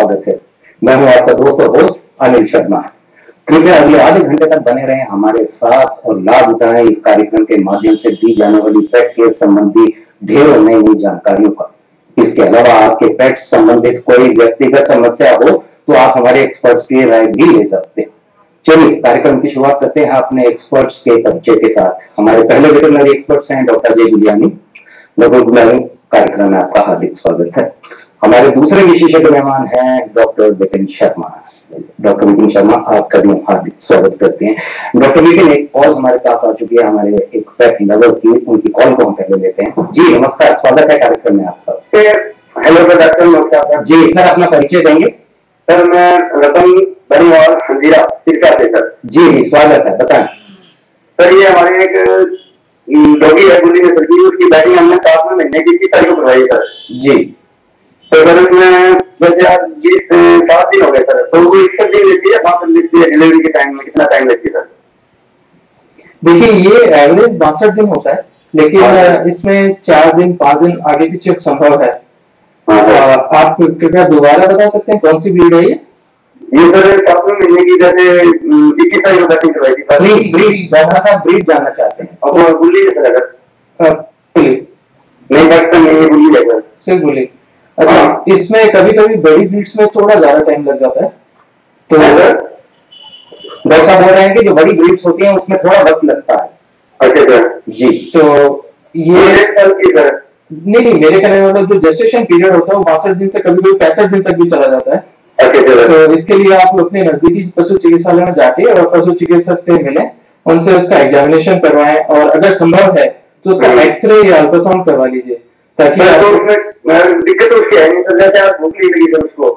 स्वागत है। मैं हूं आपका दोस्त और होस्ट अनिल शर्मा। कृपया अगले आधे घंटे तक बने रहें हमारे साथ और लाभ उठाएं इस कार्यक्रम के माध्यम से दी जाने वाली पेट केयर संबंधी ढेरों नई नई जानकारियों का। इसके अलावा आपके पेट संबंधित कोई व्यक्तिगत समस्या हो तो आप हमारे एक्सपर्ट्स की राय भी ले सकते हैं। चलिए कार्यक्रम की शुरुआत करते हैं अपने एक्सपर्ट्स के परिचय के साथ। हमारे पहले वेटरनरी एक्सपर्ट्स हैं डॉक्टर जय गुलियानी। कार्यक्रम में आपका हार्दिक स्वागत है। हमारे दूसरे विशेषज्ञ मेहमान हैं डॉक्टर विपिन शर्मा। डॉक्टर विपिन शर्मा आपका भी हार्दिक स्वागत करते हैं। डॉक्टर विपिन, एक कॉल हमारे पास आ चुकी है हमारे एक पेट लवर की, उनकी कॉल को हम पहले लेते हैं। जी नमस्कार, स्वागत है कार्यक्रम में आपका। हेलो डॉक्टर, नमस्कार। जी सर, अपना परिचय देंगे? सर मैं रतन बनीवाल हंजीरा तिरका से सर। जी स्वागत है, बताएं। सर ये हमारे एक डॉगी है गुल्ली में सर की, उसकी बैटिंग हमने 7 महीने की 21 तारीख को करवाई सर। जी तो सर उसमें जैसे आज 7 दिन हो गए सर, तो वो 61 दिन लेती है, 62 लेती है। डिलीवरी के टाइम में कितना टाइम लेती है सर? देखिए ये एवरेज 62 दिन होता है, लेकिन इसमें 4 दिन 5 दिन आगे पीछे संभव है। आप कृपया दोबारा बता सकते हैं कौन सी ब्रीड है ये? ये सर 7 महीने की जैसे 21 तारीख को बैटिंग करवाई थी सर। ब्रीड जानना चाहते हैं? और गुल्ली है सर। गुल्ली नहीं बचपन में गुल्ली है सर, सिर्फ गुल्ली। अच्छा, इसमें कभी कभी बड़ी ब्रीड्स में थोड़ा ज्यादा टाइम लग जाता है। तो डॉक्टर साहब बोल रहे हैं कि जो बड़ी ब्रीड्स होती हैं उसमें थोड़ा वक्त लगता है। अच्छा सर जी, तो ये नहीं, मेरे कहने का मतलब जो जेस्टेशन पीरियड होता है वो 62 दिन से कभी कभी 65 दिन तक भी चला जाता है। तो इसके लिए आप अपने नजदीकी पशु चिकित्सालय में जाके और पशु चिकित्सक से मिलें, उनसे उसका एग्जामिनेशन करवाएं और अगर संभव है तो उसका एक्सरे या अल्ट्रासाउंड करवा लीजिए, ताकि दिक्कत उसकी है नहीं सर। जैसे आप भूख नहीं लगी सर उसको,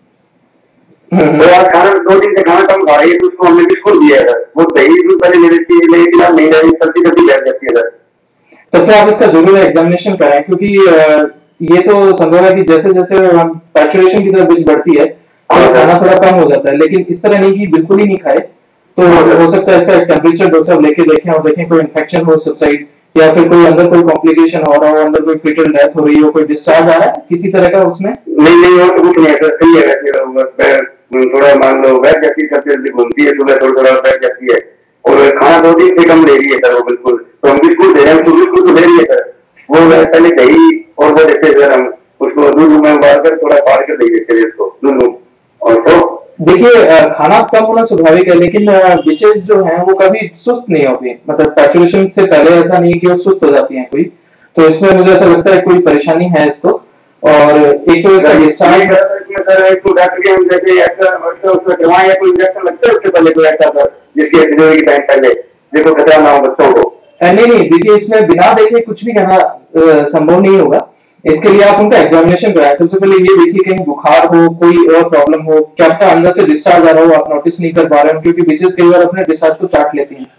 तो आज खाना 2 दिन से खाना कम खा रही है, तो उसको हमने बिस्कुट दिया है सर। वो दही दूध पहले ले लेती है, लेकिन अब नहीं ले रही, सर्दी सर्दी बैठ जाती है सर। तो क्या आप इसका जरूर एग्जामिनेशन कराएं, क्योंकि ये तो संभव है कि जैसे जैसे पैचुरेशन की तरफ बीच बढ़ती है तो खाना थोड़ा कम हो जाता है, लेकिन इस तरह नहीं कि बिल्कुल ही नहीं खाए। तो हो सकता है इसका टेम्परेचर डॉक्टर साहब लेके देखें और देखें कोई इन्फेक्शन हो सबसाइड, या फिर कोई अंदर कोई कॉम्प्लिकेशन हो रहा हो, अंदर कोई फीटल डेथ हो रही हो, कोई डिस्चार्ज आ रहा है किसी तरह का उसमें? नहीं वो तो कुछ नहीं है सर, सही है। थोड़ा मान लो बैठ जाती है, घूमती है, सुबह थोड़ा बैठ जाती है, और खाना 2 दिन से कम ले रही है सर वो बिल्कुल। तो हम बिस्कुट दे रहे हैं, बिस्कुट तो ले रही है सर। वो पहले दही और वो देते सर, हम उसको दूध में उबाल कर थोड़ा फाड़ कर दे देते हैं उसको दूध। और तो देखिए खाना कम होना स्वाभाविक है, लेकिन बिचेस जो हैं वो कभी सुस्त नहीं होती, मतलब पैचुरेशन से पहले ऐसा नहीं कि वो सुस्त हो जाती हैं कोई। तो इसमें मुझे ऐसा लगता है कोई परेशानी है इसको। और एक तो इसका डिस्चार्ज सर एक तो डॉक्टर के हम जैसे उसमें करवाएं या कोई इंजेक्शन लगता है उससे पहले कोई ऐसा सर, जिसके डिलीवरी के टाइम पहले देखो खतरा ना हो बच्चों को? नहीं, देखिए इसमें बिना देखे कुछ भी कहना संभव नहीं होगा। इसके लिए आप उनका एग्जामिनेशन कराएं। सबसे पहले ये देखिए कहीं बुखार हो, कोई और प्रॉब्लम हो, क्या आपका अंदर से डिस्चार्ज आ रहा हो, आप नोटिस नहीं कर पा रहे हो, क्योंकि बिचेस कई बार अपने डिस्चार्ज को चाट लेती हैं।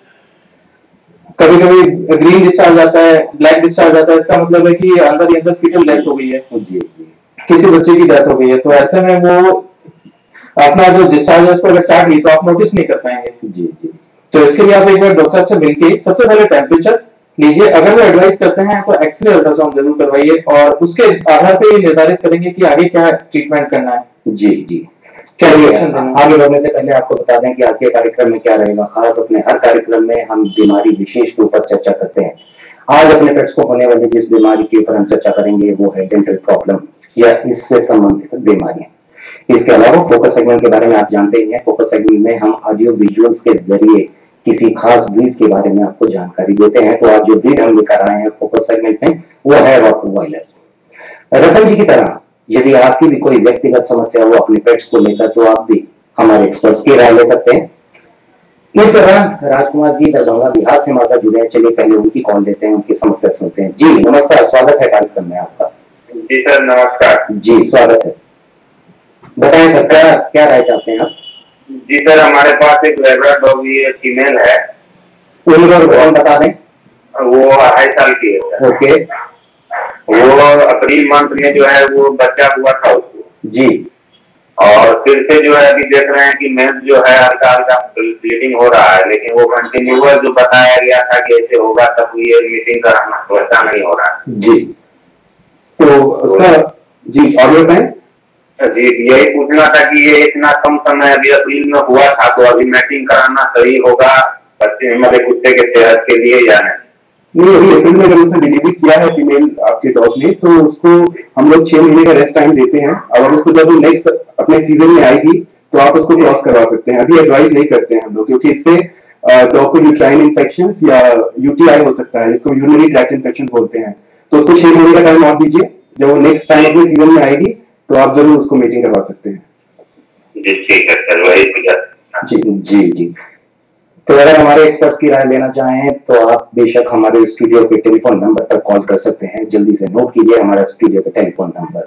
कभी कभी ग्रीन डिस्चार्ज आता है, ब्लैक डिस्चार्ज आता है, इसका मतलब है कि अंदर ही अंदर फीटल डेथ हो गई है, किसी बच्चे की डेथ हो गई है। तो ऐसे में वो अपना जो डिस्चार्ज है उसको अगर चाट ली तो आप नोटिस नहीं कर पाएंगे। जी जी, तो इसके लिए आप एक बार डॉक्टर साहब से मिलके सबसे पहले टेम्परेचर लीजिए। अगर वो एडवाइस करते हैं तो एक्सरे अल्ट्रासाउंड जरूर करवाइए, और उसके आधार पे निर्धारित करेंगे कि आगे क्या ट्रीटमेंट करना है। जी जी, क्या रिएक्शन आगे बढ़ने से पहले आपको बता दें कि आज के कार्यक्रम में क्या रहेगा खास। अपने हर कार्यक्रम में हम बीमारी विशेष के ऊपर चर्चा करते हैं। आज अपने पेट्स को होने वाली जिस बीमारी के ऊपर हम चर्चा करेंगे वो है डेंटल प्रॉब्लम या इससे संबंधित बीमारियां। इसके अलावा फोकस सेगमेंट के बारे में आप जानते ही हैं। फोकस सेगमेंट में हम ऑडियो विजुअल्स के जरिए किसी खास ब्रीड के बारे में आपको जानकारी देते हैं। तो आज जो ब्रीड हम लेकर आए हैं फोकस सेगमेंट में वो है रॉटवाइलर। रतन जी की तरह यदि आपकी भी कोई व्यक्तिगत समस्या हो अपने पेट्स को लेकर तो आप भी हमारे एक्सपर्ट्स की राय ले सकते हैं। इस दौरान राजकुमार जी दरभंगा बिहार से हमारे जुड़े हैं। चलिए पहले उनकी कॉल लेते हैं, उनकी समस्या सुनते हैं। जी नमस्कार, स्वागत है कार्यक्रम में आपका। जी सर नमस्कार। जी स्वागत है, बताएं सर क्या राय चाहते हैं आप? जी सर, हमारे पास एक लैब्राडोर फीमेल है। कौन बता दें? वो 2.5 साल की है। ओके, वो अप्रैल मंथ में जो है वो बच्चा हुआ था उसको। जी, और फिर से जो है अभी देख रहे हैं कि मेंस जो है हल्का हल्का ब्लीडिंग हो रहा है, लेकिन वो कंटिन्यूअस जो बताया गया था कि ऐसे होगा तब ये मीटिंग कराना वैसा नहीं हो रहा है। जी, तो उसका जी ऑडियो है। जी यही पूछना था कि ये इतना कम समय अभी अप्रैल में हुआ था, तो अभी मैटिंग कराना सही होगा बच्चे हमारे कुत्ते के सेहत के लिए या नहीं? नहीं, अभी अप्रैल में अगर उसने डिलीवरी किया है फीमेल आपके डॉग ने, तो उसको हम लोग 6 महीने का रेस्ट टाइम देते हैं। और उसको जब वो नेक्स्ट अपने सीजन में आएगी तो आप उसको क्रॉस करवा सकते हैं। अभी एडवाइस नहीं करते हैं हम लोग, क्योंकि इससे डॉग को यूट्राइन इन्फेक्शन या यूटीआई हो सकता है, जिसको यूरिनरी ट्रैक्ट इन्फेक्शन बोलते हैं। तो उसको 6 महीने का टाइम और दीजिए, जब वो नेक्स्ट टाइम अपने सीजन में आएगी तो आप जरूर उसको मीटिंग करवा सकते हैं। जी ठीक है सर, वही पूछा। जी जी जी। तो अगर हमारे एक्सपर्ट्स की राय लेना चाहें तो आप बेशक हमारे स्टूडियो के टेलीफोन नंबर पर कॉल कर सकते हैं। जल्दी से नोट कीजिए हमारा स्टूडियो का टेलीफोन नंबर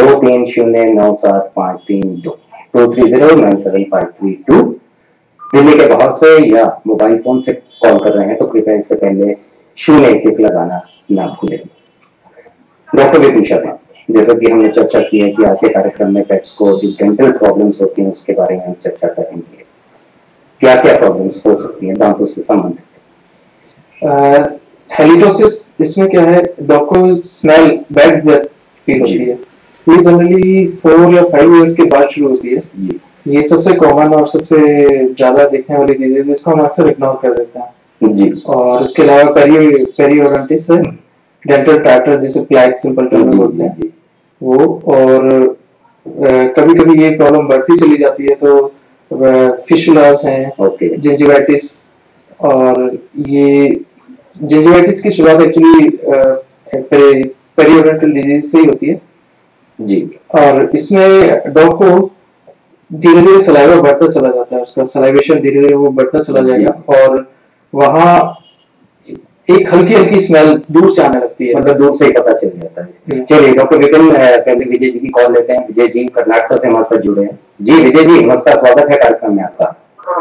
23097532 2309752। दिल्ली के बाहर से या मोबाइल फोन से कॉल कर रहे हैं तो कृपया इससे पहले 01 लगाना ना भूलें। डॉक्टर विपिन शर्मा, जैसा कि हमने चर्चा की है कि आज के कार्यक्रम में पेट्स को जो डेंटल प्रॉब्लम्स होती हैं उसके बारे में हम चर्चा करेंगे। क्या क्या प्रॉब्लम्स हो सकती हैं दांतों से संबंधित? हेलिटोसिस, इसमें क्या है, डॉग को स्मेल बैड ब्रेथ फील होती है। ये जनरली 4 या 5 इयर्स के बाद शुरू होती है। ये सबसे कॉमन और सबसे ज्यादा देखने वाली चीज है जिसको हम अक्सर इग्नोर कर देते हैं जी। और उसके अलावा पेरियोडोंटिस है, डेंटल टार्टर जिसे प्लैक सिंपल टर्म में बोलते हैं वो। और कभी कभी ये प्रॉब्लम बढ़ती चली जाती है तो फिशुलास हैं, जिंजिवाइटिस। और ये जिंजिवाइटिस की शुरुआत एक्चुअली पेरियोडोंटल डिजीज से ही होती है जी। और इसमें डॉग को धीरे धीरे सलाइवा बढ़ता चला जाता है, उसका सलाइवेशन धीरे धीरे वो बढ़ता चला जाएगा और वहाँ एक हल्की हल्की स्मेल दूर से आने लगती है, मतलब दूर से ही पता चल जाता है। चलिए डॉक्टर विपिन, पहले विजय जी की कॉल लेते हैं। विजय जी कर्नाटक से हमारे साथ जुड़े हैं। जी विजय जी नमस्कार, स्वागत है कार्यक्रम में आपका।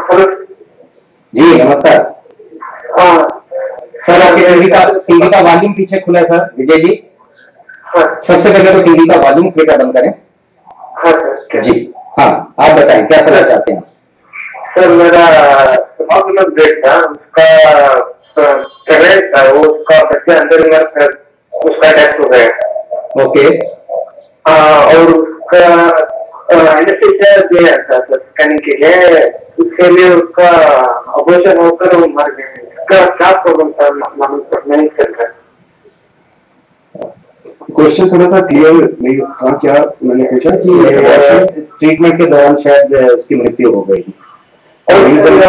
जी नमस्कार सर, आपके टीवी का वॉल्यूम पीछे खुला है सर। विजय जी सबसे पहले तो टीवी का वॉल्यूम कृपया बंद करें। जी हाँ, आप बताएं क्या सलाह चाहते हैं? सर मेरा ब्रेक था, उसका था वो, उसका बच्चे अंदर उसका डेथ हो गया। ओके। और उसका एनेस्थीसिया दिया था स्कैनिंग के लिए, उसके लिए उसका ऑपरेशन होकर वो मर गए। इसका क्या प्रॉब्लम था मालूम नहीं चल रहा। क्वेश्चन थोड़ा सा क्लियर नहीं था। क्या मैंने पूछा कि ट्रीटमेंट के दौरान शायद उसकी मृत्यु हो गई और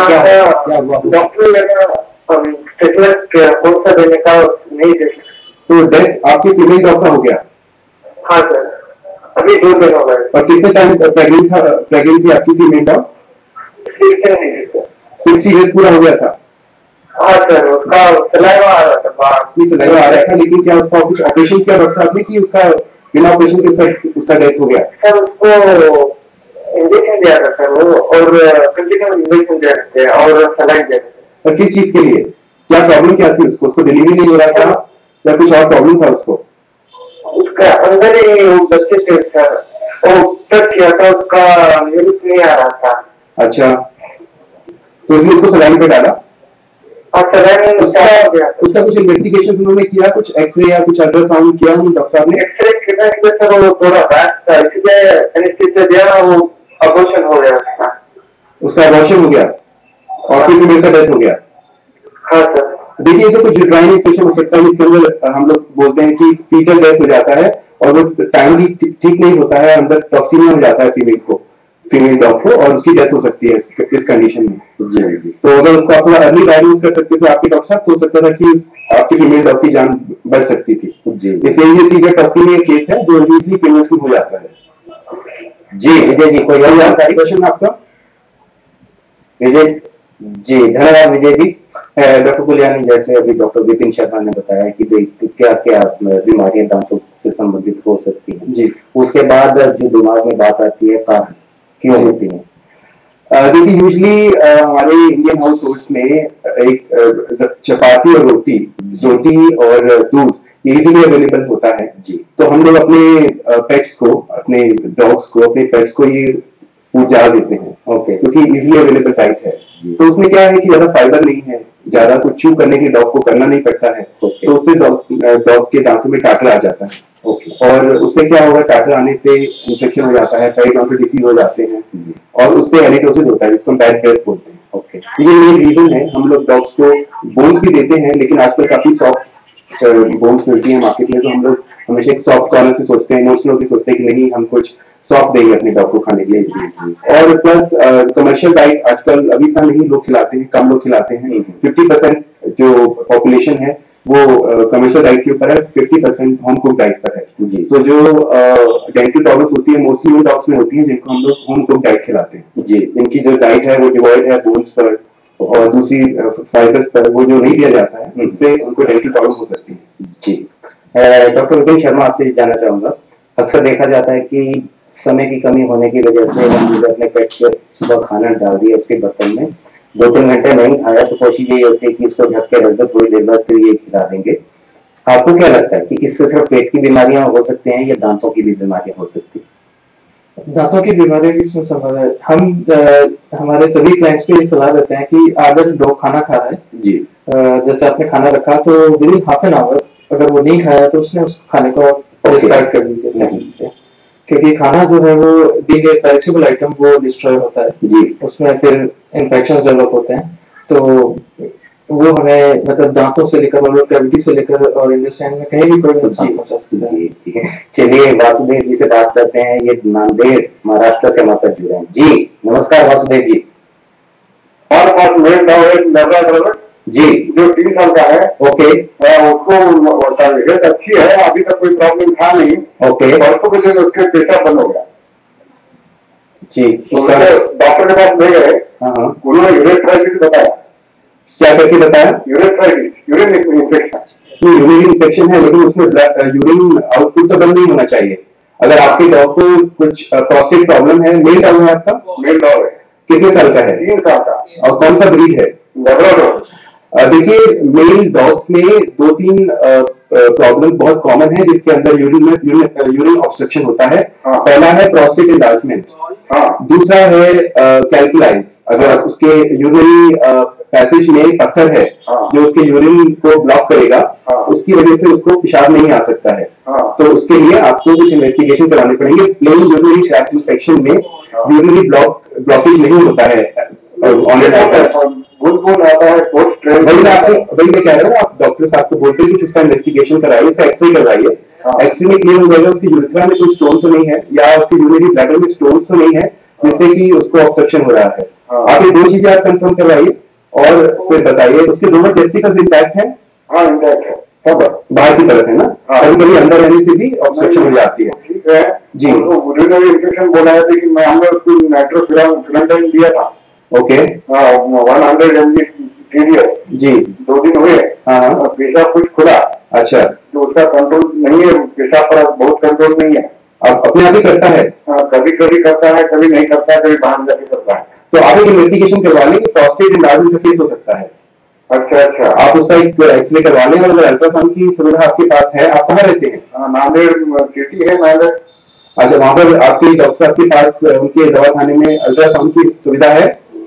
डॉक्टर कौन सा देने का नहीं दे। तो डेथ आपकी फीमेल डॉग का हो गया? हाँ सर, अभी 2 दिन हो गए। और कितने टाइम प्रेग्नेंट थी आपकी फीमेल डॉग? 60 डेज पूरा हो गया था? हाँ सर, उसका सलाइवा आ रहा था। सलाइवा आ रहा था, लेकिन क्या उसका कुछ ऑपरेशन किया डॉक्टर साहब ने कि उसका बिना ऑपरेशन के उसका डेथ हो गया? सर उसको इंजेक्शन दिया था सर वो, और कंटिन्यू इंजेक्शन दिया थे और सलाइन दिया था। और किस चीज के लिए? क्या प्रॉब्लम क्या थी उसको? उसको डिलीवरी नहीं हो रहा था या कुछ और प्रॉब्लम था उसको? उसका अंदर ही वो बच्चे थे सर, वो टच किया था, उसका मिल्क नहीं आ रहा था। अच्छा, तो इसलिए उसको सलाइन पे डाला? उसका कुछ इन्वेस्टिगेशन उन्होंने किया, कुछ एक्सरे या कुछ अल्ट्रासाउंड किया डॉक्टर साहब ने? एक्सरे किया वो थोड़ा बैक था, इसलिए एनेस्थीसिया दिया, वो अबॉर्शन हो गया उसका अबॉर्शन हो गया और फिर फीमेल का डेथ हो गया। हाँ सर। देखिए, तो कुछ यूट्राइन इन्फेक्शन हो सकता है जिसके अंदर हम लोग बोलते हैं कि फीटल डेथ हो जाता है और वो टाइमली ठीक नहीं होता है, अंदर टॉक्सिमिया हो जाता है फीमेल डॉग को, और उसकी डेथ हो सकती है इस कंडीशन में। जी। तो अगर उसको आप थोड़ा अर्ली डायग्नोज कर सकते थे आपके डॉक्टर साहब, तो हो सकता था कि आपकी फीमेल डॉग की जान बच सकती थी। जी, इसलिए सीवियर टॉक्सिमिया केस है जो यूजली फीमेल्स में हो जाता है। जी विजय जी, कोई और जानकारी क्वेश्चन आपका? विजय जी धन्यवाद। विजय जी, डॉक्टर कुलियानी, जैसे अभी डॉक्टर विपिन शर्मा ने बताया कि क्या क्या बीमारियां दांतों से संबंधित हो सकती हैं जी, उसके बाद जो दिमाग में बात आती है कारण क्यों होती है? देखिए, यूजली हमारे इंडियन हाउस होल्ड्स में एक चपाती और रोटी और दूध इजीली अवेलेबल होता है जी। तो हम लोग अपने पेट्स को, अपने डॉग्स को, अपने पेट्स को ये फूड ज्यादा देते हैं। ओके, क्योंकि इजीली अवेलेबल डाइट है। तो उसमें क्या है कि ज्यादा फाइबर नहीं है, ज्यादा कुछ चू करने के डॉग को करना नहीं पड़ता है। तो उससे डॉग के दांतों में टाकरा आ जाता है। और उससे क्या होगा, टाटर आने से इन्फेक्शन हो जाता है, पेरिडोंटल डिसीज हो जाते हैं और उससे एलिटोसिस होता है, जिसको बैड ब्रेथ बोलते हैं। ये मेन रीजन है। हम लोग डॉग्स को बोन्स भी देते हैं, लेकिन आजकल काफी सॉफ्ट बोन्स मिलती है मार्केट में, तो हम लोग हमेशा एक सॉफ्ट कॉर्नर से सोचते हैं, इमोशनल भी सोचते हैं कि नहीं हम कुछ सॉफ्ट देंगे अपने डॉग को खाने के लिए। और प्लस कमर्शियल डाइट आजकल अभी इतना नहीं लोग खिलाते हैं, कम लोग खिलाते हैं। 50% जो पॉपुलेशन है वो कमर्शियल डाइट के ऊपर है, 50% होम कुक डाइट पर है। तो जो डेंटल प्रॉब्लम्स होती है मोस्टली उन डॉग्स में होती है जिनको हम लोग होम कुक डाइट खिलाते हैं जी। इनकी जो डाइट है वो डिवाइड है बोन्स पर और दूसरी फाइबर्स पर, वो जो नहीं दिया जाता है उससे उनको डेंटल प्रॉब्लम हो सकती है जी। डॉक्टर विपिन शर्मा, आपसे जानना चाहूंगा, अक्सर देखा जाता है कि समय की कमी होने की वजह से हम अपने पेट को सुबह खाना डाल दिया उसके बर्तन में, 2-3 घंटे नहीं खाया तो कोशिश यही होती है कि इसको ढक के रख दो, थोड़ी देर बाद फिर ये खिला देंगे। आपको क्या लगता है कि इससे सिर्फ पेट की बीमारियां हो सकती हैं या दांतों की भी बीमारियां हो सकती हैं? दांतों की बीमारियों की इसमें संभव है। हम हमारे सभी क्लाइंट्स को ये सलाह देते हैं कि अगर डॉग खाना खा रहा है जी, जैसे आपने खाना रखा तो within half an hour अगर वो नहीं खाया तो उसने उस खाने को डिस्कार्ड कर दीजिए, क्योंकि खाना जो है वो बीइंग ए पेरिशेबल आइटम वो डिस्ट्रॉय होता है जी, उसमें फिर इन्फेक्शंस डेवलप होते हैं। तो वो हमें मतलब दांतों से लेकर मतलब कैविटी से लेकर और इंटेस्टाइन में कहीं भी कोई नुकसान पहुंचा सकता है। ठीक है, चलिए वासुदेव जी से बात करते हैं। ये नांदेड़ महाराष्ट्र से हमारे साथ जुड़े हैं जी। नमस्कार वासुदेव जी। और पास मेरे गाँव जी, जो 3 साल का है, ओके, उसको हेल्थ अच्छी है, अभी तक कोई प्रॉब्लम था नहीं। ओके, परसों के दिन उसके पेशा बंद हो गया जी, डॉक्टर के पास ले गए। उन्होंने यूरेथ्राइटिस बताया। क्या करके बताया? Urethritis, urine infection. Urine infection है, लेकिन उसमें यूरिन आउटपुट तो बंद नहीं होना चाहिए। अगर आपके डॉग को कुछ प्रोस्टेट प्रॉब्लम है, मेल डॉग है आपका? मेल डॉग है। कितने साल का है? 3 साल का। और कौन सा ब्रीड है? लेब्राडोर। देखिए, मेल डॉग्स में 2-3 प्रॉब्लम बहुत कॉमन है जिसके अंदर यूरिन ऑब्स्ट्रक्शन होता है। पहला है प्रोस्टेट एनलार्जमेंट, दूसरा है कैल्कुलाइज, अगर उसके यूरिनरी पैसेज में पत्थर है जो उसके यूरिन को ब्लॉक करेगा, उसकी वजह से उसको पेशाब नहीं आ सकता है। तो उसके लिए आपको कुछ इन्वेस्टिगेशन कराने पड़ेंगे। प्लेन यूरिनरी ट्रैक्ट इन्फेक्शन में यूरिनरी ब्लॉकेज नहीं होता है आता है। वही मैं कह रहा हूँ, आप डॉक्टर साहब को बोलते हैं कि उसका इन्वेस्टिगेशन कराइए, उसका एक्सरे करवाइए। एक्सरे में क्लियर हो जाएगा उसकी यूरेथ्रा में कोई स्टोन तो नहीं है या उसकी यूरिनरी ब्लैडर में स्टोन तो नहीं है जिससे कि उसको ऑब्स्ट्रक्शन हो रहा है। आप ये 2 चीजें आप कंफर्म करवाइए और फिर बताइए। उसके दोनों टेस्टिकल्स इंटैक्ट हैं? हाँ, इंटैक्ट है। बाहर की तरफ है ना? कभी-कभी अंदर रहने से भी ऑब्स्ट्रक्शन हो जाती है। ठीक है जी। यूरिनरी इन्फेक्शन बोला है, लेकिन मैं हमने उसको नाइट्रोफिरामिड दिया था। ओके, 100 mg जी, 2 दिन हुए। पेशाब कुछ खुला। अच्छा, तो उसका कंट्रोल नहीं है, पेशाब पर बहुत कंट्रोल नहीं है। अब अपने आप ही करता है? कभी कभी करता है, कभी नहीं करता है, कभी बाहर जाके करता है। तो आप एक इन्वेस्टिगेशन करवा लें, प्रोस्टेट एनलार्जमेंट का केस हो सकता है। अच्छा, आप उसका एक एक्सरे करवा लें और अगर अल्ट्रासाउंड की सुविधा आपके पास है। आप कहाँ रहते हैं? नांदेड़ सिटी है, नांदेड़। अच्छा, वहाँ पर आपके डॉक्टर साहब के पास उनके दवाखाने में अल्ट्रासाउंड की सुविधा है?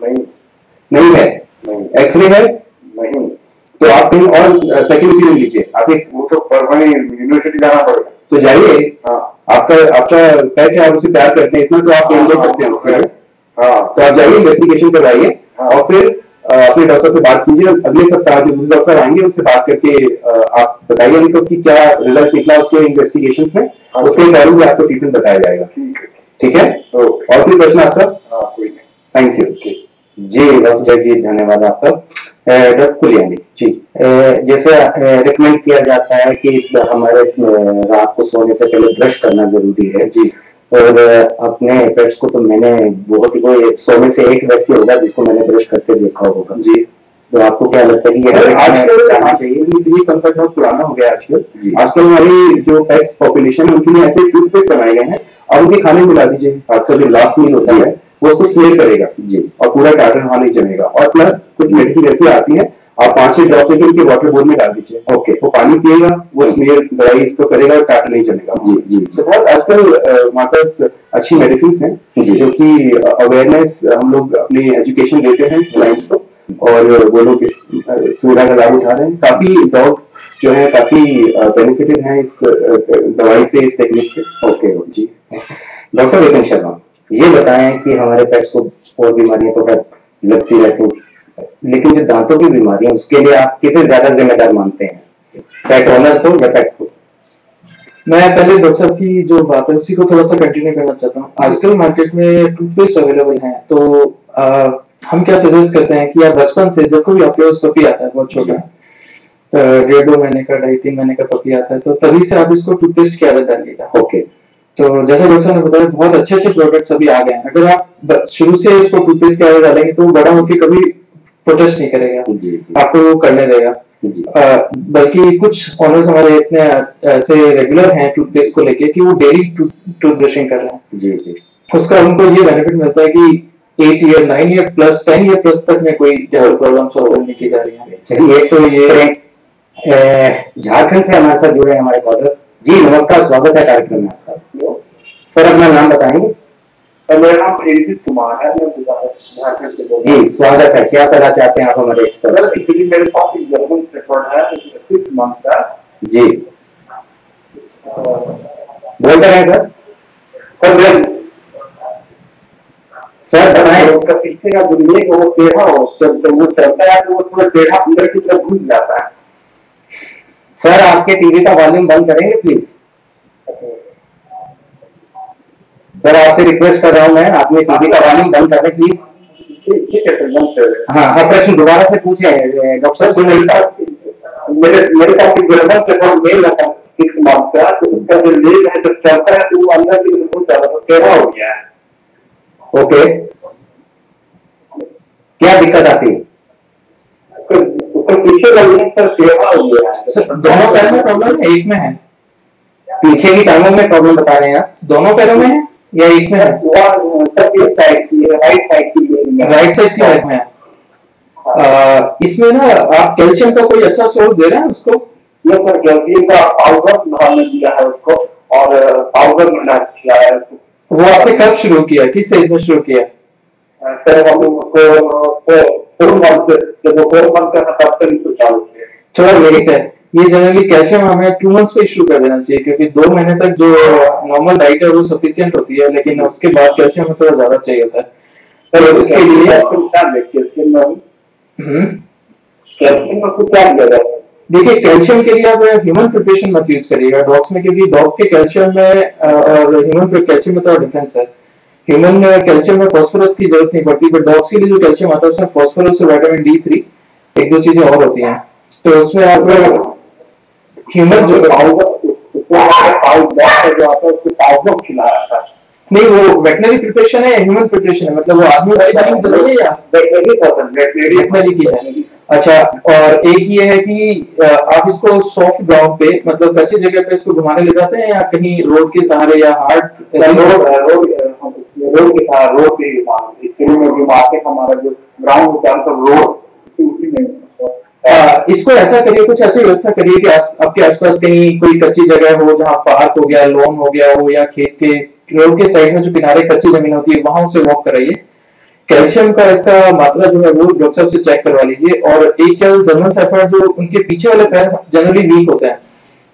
नहीं है। एक्सरे है? नहीं। तो आप कहीं और सेकंड ओपिनियन लीजिए। आप एक वो तो परमानेंट यूनिवर्सिटी जाना पड़ेगा। तो जाइए। आपका पेट है, आप उसे प्यार करते हैं इतना तो आप ले सकते हैं उसके लिए। तो आप जाइए, इन्वेस्टिगेशन करवाइए और फिर अपने डॉक्टर से बात कीजिए। अगले सप्ताह जो दूसरे डॉक्टर आएंगे उनसे बात करके आप बताइए उनको कि क्या रिजल्ट निकला उसके इन्वेस्टिगेशन में, उसके अकॉर्डिंग भी आपको ट्रीटमेंट बताया जाएगा। ठीक है? और कोई प्रश्न आपका? कोई नहीं। थैंक यू जी वासुदेव जी, धन्यवाद आपका। डॉक्टर कुलियानी जी, जैसे रिकमेंड किया जाता है कि हमारे रात को सोने से पहले ब्रश करना जरूरी है जी, और अपने पेट्स को तो मैंने बहुत ही कोई 100 में से 1 व्यक्ति होगा जिसको मैंने ब्रश करते देखा होगा जी। तो आपको क्या लगता है कि ये आजकल करना चाहिए? ये कंसेप्ट बहुत पुराना हो गया आजकल हमारी जो पेट्स पॉपुलेशन है उनके लिए ऐसे टूथपेस्ट बनाए गए हैं, अब उनके खाने मिला दीजिए। आपका जो लास्ट मील होता है वो उसको स्मेल करेगा जी, और पूरा टाटर वहां नहीं जमेगा। और प्लस कुछ मेडिसिन ऐसी आती है, आप 5-6 ड्रॉप लेके उनके वाटर बोर्ड में डाल दीजिए। ओके, वो पानी पिएगा, वो स्मेल दवाई इसको करेगा और टाटर नहीं जमेगा जी। तो बहुत आजकल हमारे पास अच्छी मेडिसिन है जो कि अवेयरनेस हम लोग अपनी एजुकेशन देते हैं क्लाइंट्स को, और वो लोग इस सुविधा का लाभ उठा रहे हैं। काफी डॉग्स जो है काफी बेनिफिटेड हैं इस दवाई से, इस टेक्निक से। ओके जी। डॉक्टर विपिन शर्मा, ये बताएं कि हमारे पेट्स को और बीमारियां तो लगती रहती हैं, लेकिन जो दांतों की बीमारी है उसके लिए आप किसे ज्यादा जिम्मेदार मानते हैं, पेट ओनर को या पेट को? मैं पहले डॉक्टर साहब की जो बात है उसी को थोड़ा सा कंटिन्यू करना चाहता हूँ। आजकल मार्केट में टूथपेस्ट अवेलेबल हैं, तो हम क्या सजेस्ट करते हैं कि आप बचपन से जब कोई आपके पास पपी आता है, बहुत छोटा है, तो 1.5-2 महीने का, 2.5-3 महीने का पपी आता है, तो तभी से आप इसको टूथपेस्ट की आदत डालिएगा। ओके। तो जैसा डॉक्टर साहब ने बताया, बहुत अच्छे अच्छे प्रोडक्ट्स अभी आ गए हैं। अगर आप शुरू से इसको टूथपेस्ट की आदत डालेंगे तो बड़ा होकर कभी प्रोटेस्ट नहीं करेगा, आपको वो करने देगा। बल्कि कुछ ऑनर्स हमारे इतने ऐसे रेगुलर हैं टूथपेस्ट को लेके कि वो डेली टूथ ब्रशिंग कर रहे हैं। जी जी। उसका उनको ये बेनिफिट मिलता है कि 8 year, 9 year plus, 10 year plus तक में कोई प्रॉब्लम सॉल्व नहीं की जा रही है। चलिए, एक तो ये झारखंड से हमारे साथ जुड़े हमारे कॉलर। जी नमस्कार, स्वागत है कार्यक्रम में आपका। सर अपना नाम बताएंगे? मेरा नाम प्रेमजीत कुमार है, मैं झारखंड से बोल रहा हूँ। जी स्वागत है। क्या सलाह चाहते हैं आप हमारे एक्सपर्ट? सर एक्चुअली मेरे पास एक जर्मन शेफर्ड है 6 मंथ का। जी बोल रहे हैं सर। सर बताएं। उसका पीछे का जो लेग वो टेढ़ा हो, तो वो चलता है तो वो थोड़ा टेढ़ा अंदर की तरफ घुस जाता है। सर आपके टीवी का वॉल्यूम बंद करेंगे प्लीज? सर आपसे रिक्वेस्ट कर रहा हूं मैं, आपने टीवी का वॉल्यूम बंद कर दें प्लीज। ठीक है सर, बंद कर रहे हैं। हाँ, आप प्रश्न दोबारा से पूछे डॉक्टर साहब। सुन रही था मेरे पास एक जर्मन शेफर्ड मेल है 6 मंथ का, तो उसका जो लेग है जब चलता है तो वो अंदर की तरफ घुस जाता है, तो टेढ़ा हो गया है। ओके, क्या दिक्कत आती है? उसका पीछे का लेग सर टेढ़ा हो गया है। सर दोनों पैर में प्रॉब्लम है, एक में है? पीछे की टांगों में प्रॉब्लम बता रहे हैं आप? दोनों पैरों में है या एक में है? साइड की राइट साइड की, राइट साइड की लेग में है। इसमें ना आप कैल्शियम का कोई अच्छा सोर्स दे रहे हैं उसको? ये सर कैल्शियम का पाउडर हमने दिया है उसको, और पाउडर मिला किया है उसको। वो आपने कब शुरू किया, किस एज में शुरू किया? सर हम उसको 4 मंथ जब वो 4 मंथ का था तब तक इसको चालू किया। थोड़ा लेट है ये। जनरली कैल्शियम हमें 2 मंथ्स पे शुरू कर देना चाहिए, क्योंकि 2 महीने तक जो नॉर्मल डाइट है वो सफिशिएंट होती है, लेकिन उसके बाद कैल्शियम में थोड़ा ज्यादा चाहिए होता है। तो उसके लिए कैल्शियम में कुछ क्या दिया जाता है? देखिए, कैल्शियम के लिए आप ह्यूमन प्रिपरेशन मत यूज करिएगा डॉग्स में, क्योंकि डॉग के कैल्शियम में और ह्यूमन कैल्शियम में थोड़ा डिफरेंस है। ह्यूमन कैल्शियम में फास्फोरस की जरूरत नहीं पड़ती, बट डॉग्स के लिए जो कैल्शियम आता है उसमें फास्फोरस और विटामिन D3 एक दो चीजें और होती हैं। तो उसमें आप ह्यूमन जो पाउडर खिलाया था। नहीं, वो वेटनरी प्रिपरेशन है, ह्यूमन प्रिपरेशन है, मतलब वो आदमी वाली तालीम तो नहीं है या वेटनरी की है? अच्छा, और एक ये है कि आप इसको सॉफ्ट ग्राउंड पे, मतलब अच्छी जगह पे इसको घुमाने ले जाते हैं या कहीं रोड के सहारे या हार्ड रोड के साथ रोड पे जो मार्केट हमारा जो ग्राउंड होता है तो रोड उसी में। इसको ऐसा करिए, कुछ ऐसी व्यवस्था करिए कि आपके आसपास कहीं कोई कच्ची जगह हो, जहाँ पार्क हो गया, लॉन हो गया हो, या खेत के रोड के साइड में जो किनारे कच्ची जमीन होती है वहां से वॉक कराइए। कैल्शियम का इसका मात्रा जो है वो डॉक्टर साहब से चेक करवा लीजिए। और एक क्या जर्मन शेफर्ड जो उनके पीछे वाले पैर जनरली वीक होते हैं,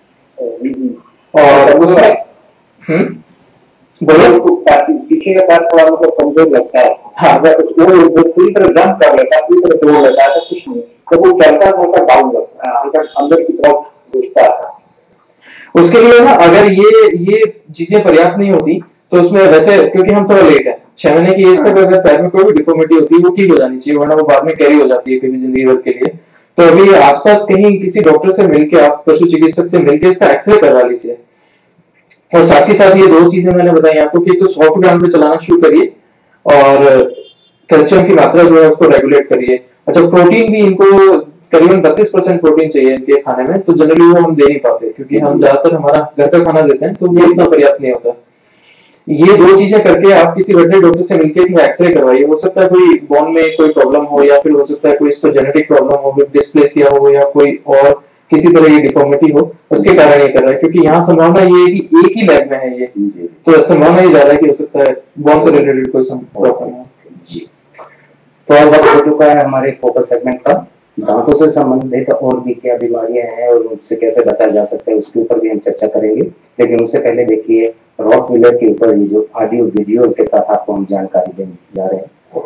और उसमें बोले पीछे का पैर थोड़ा मतलब कमजोर लगता है। हाँ, अगर वो पूरी तरह जंप कर लेता है, पूरी तरह दौड़ लेता है तो कुछ नहीं, तो वो चलता है थोड़ा डाउन लगता है, अंदर की तरफ घुसता है। उसके लिए ना अगर ये चीजें पर्याप्त नहीं होती तो उसमें वैसे, क्योंकि हम थोड़ा लेट है, 6 महीने की एज तक अगर पैर में कोई भी डिफॉर्मिटी होती है वो ठीक हो जानी चाहिए, वरना वो बाद में कैरी हो जाती है कभी जिंदगी भर के लिए। तो अभी आसपास कहीं किसी डॉक्टर से मिलकर, आप पशु चिकित्सक से मिलकर इसका एक्सरे करवा लीजिए। और साथ ही साथ ये 2 चीजें मैंने बताई आपको कि तो सॉफ्ट ग्राउंड पे चलाना शुरू करिए और कैल्शियम की मात्रा जो है उसको रेगुलेट करिए। अच्छा, प्रोटीन भी इनको करीबन 32% प्रोटीन चाहिए इनके खाने में, तो जनरली वो हम दे नहीं पाते क्योंकि हम ज्यादातर हमारा घर का खाना देते हैं, तो वो इतना पर्याप्त नहीं होता। ये 2 चीजें करके आप किसी वेटनरी डॉक्टर से मिलकर एक्सरे करवाइए। हो सकता है कोई बोन में कोई प्रॉब्लम हो, या फिर हो सकता है कोई इसको जेनेटिक प्रॉब्लम हो, डिस्प्लेसिया हो, या कोई और किसी तरह की डिफॉर्मिटी हो, उसके कारण ये कर रहा है। क्योंकि यहाँ संभावना ये है कि एक ही लेग में है ये, तो संभावना ये ज्यादा है कि हो सकता है बोन से रिलेटेड कोई प्रॉब्लम हो। जी, तो अब वक्त हो चुका है हमारे फोकस सेगमेंट का। दांतों से संबंधित और भी क्या बीमारियां हैं और उनसे कैसे बचा जा सकता है उसके ऊपर भी हम चर्चा करेंगे, लेकिन उससे पहले देखिए रॉटवीलर के ऊपर जो ऑडियो वीडियो के साथ आपको हम जानकारी देने जा रहे हैं।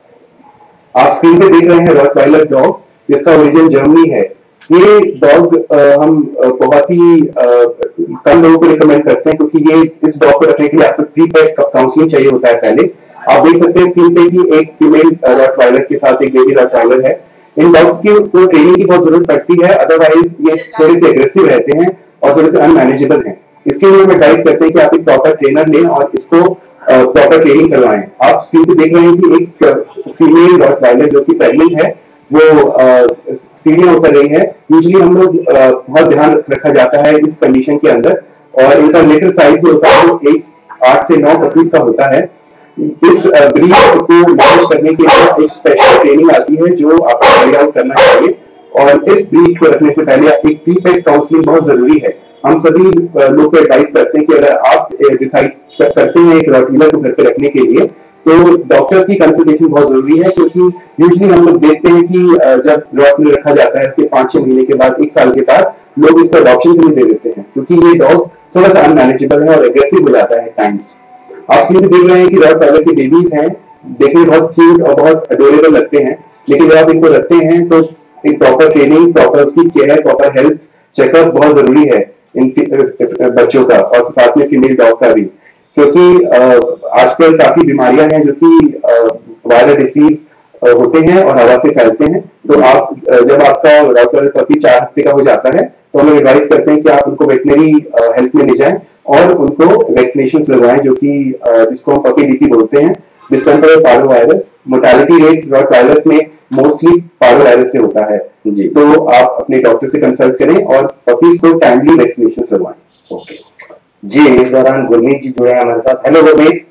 आप स्क्रीन पे देख रहे हैं रॉटवाइलर डॉग, जिसका ओरिजिन जर्मनी है। ये डॉग हम बहुत ही कम लोगों को रिकमेंड करते हैं, क्योंकि ये इस डॉग को रखने के लिए आपको प्री पेड काउंसलिंग चाहिए होता है पहले। आप देख सकते हैं स्क्रीन पे कि एक फीमेल रॉटवाइलर के साथ एक बेबी रॉटवाइलर है। इन डॉग्स की तो ट्रेनिंग की बहुत जरूरत पड़ती है, अदरवाइज ये थोड़े से एग्रेसिव रहते हैं और थोड़े से अनमैनेजेबल हैं। इसके लिए हम एडवाइस करते हैं कि आप एक प्रॉपर ट्रेनर लें और इसको प्रॉपर ट्रेनिंग करवाएं। आप स्क्रीन पे देख रहे हैं कि एक फीमेल रॉटवाइलर जो कि प्रेग्नेंट है वो सीढ़ियां उतर रही है। यूजुअली हम लोग बहुत ध्यान रखा जाता है इस कंडीशन के अंदर, और इनका लेटर साइज जो होता है वो 8 से 9 पपीज का होता है। इस ब्रीड को मैनेज करने के लिए एक स्पेशल ट्रेनिंग आती है जो आपको कैरी आउट करना चाहिए, और इस ब्रीड को रखने से पहले एक प्री पेड काउंसलिंग बहुत जरूरी है। हम सभी लोग को एडवाइस करते हैं कि अगर आप डिसाइड करते हैं एक रॉटवीलर को घर पे रखने के लिए, तो डॉक्टर की कंसल्टेशन बहुत जरूरी है, क्योंकि यूजुअली हम लोग देखते हैं कि जब रॉटवीलर रखा जाता है उसके 5-6 महीने के बाद, 1 साल के बाद लोग इसको अडॉप्शन के लिए दे देते हैं, क्योंकि ये डॉग थोड़ा सा अनमैनेजेबल है और एग्रेसिव हो जाता है टाइम्स। आप स्क्रीन पे देख रहे हैं कि रॉटवाइलर के बेबीज हैं, देखने में बहुत क्यूट और बहुत अडोरेबल लगते हैं, लेकिन जब आप इनको रखते हैं तो एक प्रॉपर ट्रेनिंग, प्रॉपर उसकी केयर, प्रॉपर हेल्थ चेकअप बहुत जरूरी है इन बच्चों का, और साथ में फीमेल डॉग का भी, क्योंकि आजकल काफी बीमारियां हैं जो कि वायरल डिसीज होते हैं और हवा से फैलते हैं। तो आप जब आपका रॉटवाइलर पपी 4 हफ्ते का हो जाता है तो हम लोग एडवाइस करते हैं कि आप उनको वेटनरी हेल्थ में ले जाएं और उनको वैक्सीनेशन लगवाएं, जो कि जिसको हम पपी डीपी बोलते हैं, डिस्टेंपरल पारोवायरस। मोर्टेलिटी रेट रॉटवाइलर्स में मोस्टली पारोवायरस से होता है जी। तो आप अपने डॉक्टर से कंसल्ट करें और पपीज को टाइमली वैक्सीनेशन लगवाएं। ओके जी। इस दौरान गुरमीत जी जुड़े हैं हमारे साथ। हेलो गुरमीत।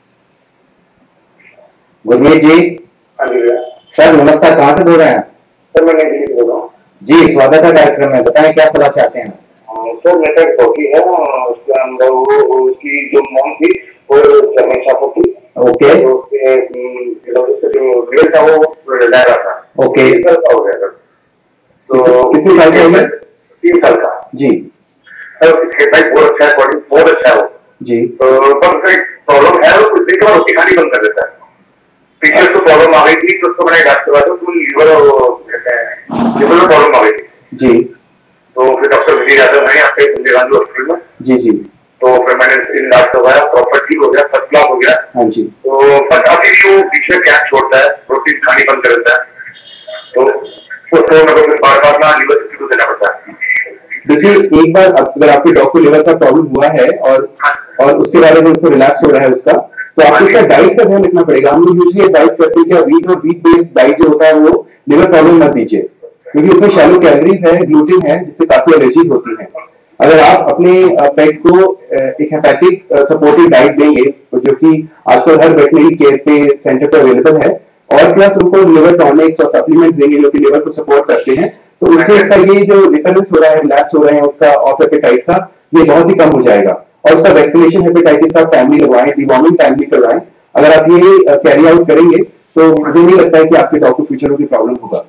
गुरमीत जी सर नमस्कार, कहाँ से बोल रहे हैं? सर मैं नहीं बोल रहा हूँ जी, स्वागत है कार्यक्रम में, बताएं क्या सलाह चाहते हैं? सर मेरा एक डॉगी है, उसके अंदर वो उसकी जो मॉम थी वो जर्मन शॉप थी। ओके। उसके जो रियल था वो डायरा था। ओके। 3 साल का हो गया सर। तो कितने साल का हो गया? 3 साल का जी। सर उसके भाई बहुत अच्छा है, बॉडी बहुत अच्छा है वो जी। तो पर एक प्रॉब्लम है, वो कुछ दिन के बाद उसकी खानी बंद कर देता है। पीछे उसको प्रॉब्लम आ गई थी तो उसको मैंने इलाज करवाया, तो लीवर कहते हैं लीवर में प्रॉब्लम आ गई थी जी। तो फिर डॉक्टर विजय यादव मैंने यहाँ पे संजय गांधी हॉस्पिटल में जी जी। तो फिर मैंने इलाज करवाया, प्रॉपर ठीक हो गया, फर्स्ट क्लास हो गया। हाँ जी। तो पर अभी भी वो बीच में गैप छोड़ता है, प्रोटीन खानी बंद कर देता है, तो उसको मेरे को बार बार ना लीवर सब्सिट्यूट देना पड़ता है। देखिए, एक बार अगर आपके डॉग को लिवर का प्रॉब्लम हुआ है और उसके बाद में उसको रिलैक्स हो रहा है उसका, तो आपको उसका डाइट का ध्यान रखना पड़ेगा। हम लोग यूजुअली एडवाइस करते हैं कि वीट और वीट बेस्ड डाइट जो होता है वो लिवर प्रॉब्लम मत दीजिए, क्योंकि उसमें शैलो कैलोरीज है, ग्लूटेन है, जिससे काफी एलर्जीज होती है। अगर आप अपने पेट को एक हेपेटिक सपोर्टिव डाइट देंगे, जो कि आजकल हर वेटनरी केयर पे सेंटर पे अवेलेबल है, और प्लस उनको लिवर टॉनिक्स और सप्लीमेंट्स देंगे जो कि लिवर को सपोर्ट करते हैं, तो उससे उसका ये जो रिकरेंस हो रहा है, रिलैप्स हो रहे हैं उसका ऑफ एपेटाइट का, ये बहुत ही कम हो जाएगा। और उसका वैक्सीनेशन हेपेटाइटिस का टाइमली लगवाएं, डिवॉर्मिंग टाइमली करवाएं। अगर आप ये कैरी आउट करेंगे तो मुझे नहीं लगता है कि आपके डॉग को फ्यूचर में कोई प्रॉब्लम होगा।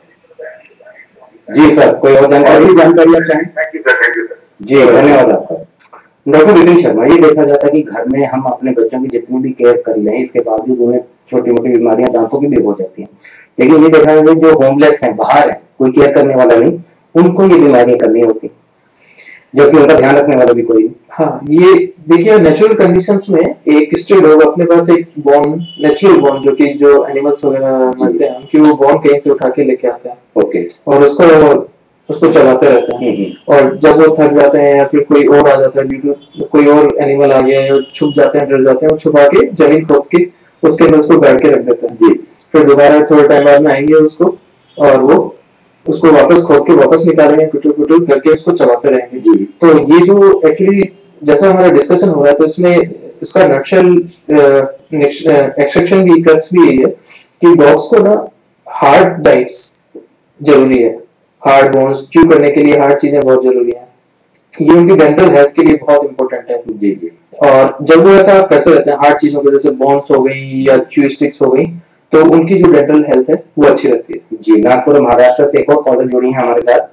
जी सर, कोई और जानकारी आप चाहें? Thank you sir. जी धन्यवाद आपका। डॉक्टर विपिन शर्मा, ये देखा जाता है कि घर में हम अपने बच्चों की जितनी भी केयर कर लें, इसके बावजूद उन्हें छोटी मोटी बीमारियां दांतों की भी हो जाती हैं, लेकिन ये देखा जाता है जो होमलेस हैं, बाहर है, कोई केयर करने वाला नहीं, उनको ये बीमारियां करनी होती, जबकि उनका ध्यान रखने वाला भी कोई नहीं। हाँ, ये देखिए नेचुरल कंडीशंस में एक स्ट्रे डॉग अपने पास एक बॉर्न, नेचुरल बॉर्न, जो कि जो एनिमल्स वगैरह मरते हैं कि वो बॉर्न कहीं से उठा के लेके आते हैं। ओके। और उसको चलाते रहते हैं, और जब वो थक जाते हैं या फिर कोई और आ जाता है, ड्यू टू कोई और एनिमल आ गया है, छुप जाते हैं, डर जाते हैं, वो छुपा के जमीन खोद के उसके अंदर उसको गाड़ के रख देते हैं। फिर दोबारा थोड़े टाइम बाद में आएंगे उसको, और वो उसको वापस खोद के वापस निकालेंगे, कुटुर करके उसको चलाते रहेंगे। तो ये जो एक्चुअली जैसा हमारा डिस्कशन हो रहा है, तो इसमें इसका नक्शल एक्सट्रैक्शन की क्रक्स भी यही है कि डॉग्स को ना हार्ड डाइट्स जरूरी है, हार्ड बोन्स च्यू करने के लिए हार्ड चीजें बहुत जरूरी है, ये उनकी डेंटल हेल्थ के लिए बहुत इंपॉर्टेंट है। जी। और जब वो ऐसा करते रहते हैं हार्ड चीजों की, जैसे बोन्स हो गई या च्यू स्टिक्स हो गई, तो उनकी जो डेंटल हेल्थ है वो अच्छी रहती है। जी, नागपुर महाराष्ट्र से एक और कॉलर जुड़ी है हमारे साथ।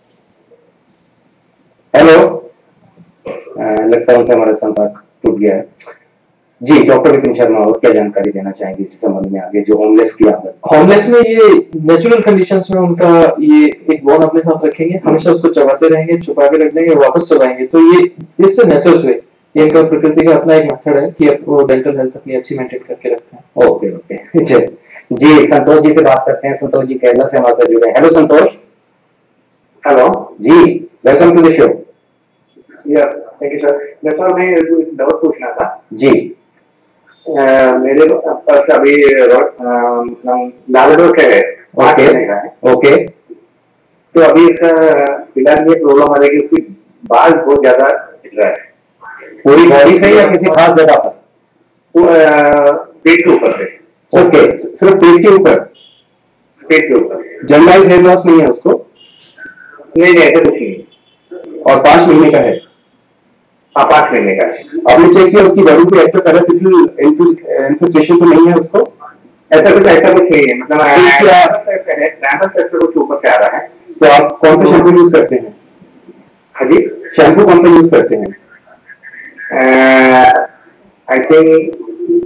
हेलो, लगता है उनसे हमारा संपर्क टूट गया है। जी, डॉक्टर विपिन शर्मा, और क्या जानकारी देना चाहेंगे इस संबंध में आगे, जो होमलेस की आदत? होमलेस में ये नेचुरल कंडीशंस में उनका ये एक बोन अपने साथ रखेंगे, हमेशा उसको चबाते रहेंगे, छुपा के रख देंगे, वापस चबाएंगे, तो ये इससे नेचुरल वे, ये इनका प्रकृति का अपना एक मेथड है कि वो डेंटल हेल्थ अपनी अच्छी मेंटेन करके रखते हैं। ओके ओके जी, संतोष जी से बात करते हैं। संतोष जी केरला से हमारे साथ जुड़े हैं। हेलो संतोष। हेलो जी, वेलकम टू द शो। या थैंक यू सर। सर मैं एक डाउट पूछना था जी। मेरे पास अभी लाल रोग है, ओके ओके। तो अभी इसका फिलहाल ये प्रॉब्लम आ रही है कि उसकी बाल बहुत ज्यादा गिर रहा है। पूरी बॉडी से या किसी खास जगह पर? पेट के ऊपर से। ओके, सिर्फ पेट के ऊपर? पेट के ऊपर। जनरलाइज हेयर लॉस नहीं है उसको? नहीं ऐसा कुछ नहीं। और 5 महीने का है? हाँ 5 महीने का है। आपने चेक किया उसकी बॉडी पे इन्फेस्टेशन तो नहीं है उसको? ऐसा कुछ नहीं है, मतलब कुछ ऊपर से आ रहा है। तो आप कौन सा शैम्पू यूज करते हैं? हाँ जी, शैम्पू कौन सा यूज करते हैं? आई थिंक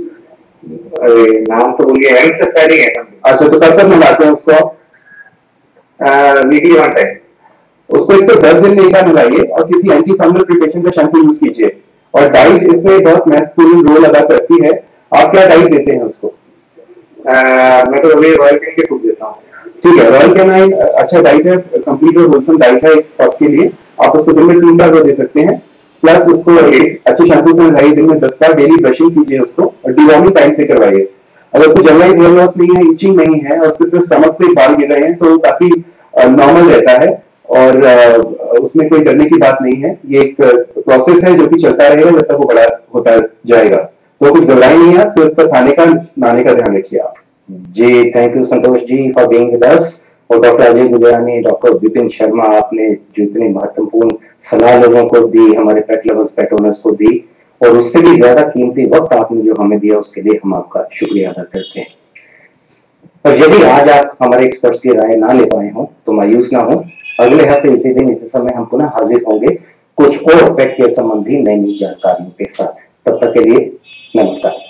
नाम तो बोलिए है। अच्छा, तो कब तक मिलाते हैं उसको? Weekly 1 time. उसको एक तो 10 दिन में एक बार मिलाइए और किसी एंटी फंगल प्रिपरेशन का शैम्पू यूज कीजिए। और डाइट इसमें बहुत महत्वपूर्ण रोल अदा करती है। आप क्या डाइट देते हैं उसको? मैं तो अभी रॉयल कैन के फूड देता हूँ। ठीक है, रॉयल कैनाइन अच्छा डाइट है, कंप्लीट और होलसम डाइट है एक के लिए। आप उसको दिन में 3 बार वो दे सकते हैं। प्लस उसको अच्छे शैम्पू से नहलाइए, दिन में 10 बार डेली ब्रशिंग कीजिए उसको, और डिवॉर्मिंग टाइम से करवाइए। अगर उसको जनरलाइज हेयर लॉस नहीं है, इचिंग नहीं है, और उसके स्टमक से बाल गिर रहे हैं, तो काफी नॉर्मल रहता है और उसमें कोई डरने की बात नहीं है। ये एक प्रोसेस है जो कि चलता रहेगा जब तक वो बड़ा होता जाएगा। तो कुछ घबराई नहीं है आप, सिर्फ उसका खाने का नहाने का ध्यान रखिए आप। जी, thank you Santosh ji for being with us. और डॉक्टर अजय गुजरानी, डॉक्टर विपिन शर्मा, आपने जो इतनी महत्वपूर्ण सलाह लोगों को दी, हमारे पेट लवर्स, पेट ओनर्स को दी, और उससे भी ज्यादा कीमती वक्त आपने जो हमें दिया, उसके लिए हम आपका शुक्रिया अदा करते हैं। और यदि आज आप हमारे एक्सपर्ट्स की राय ना ले पाए हों तो मायूस ना हो, अगले हफ्ते इसी दिन इसी समय हम पुनः हाजिर होंगे कुछ और पेट केयर संबंधी नई जानकारियों के साथ। तब तक के लिए नमस्कार।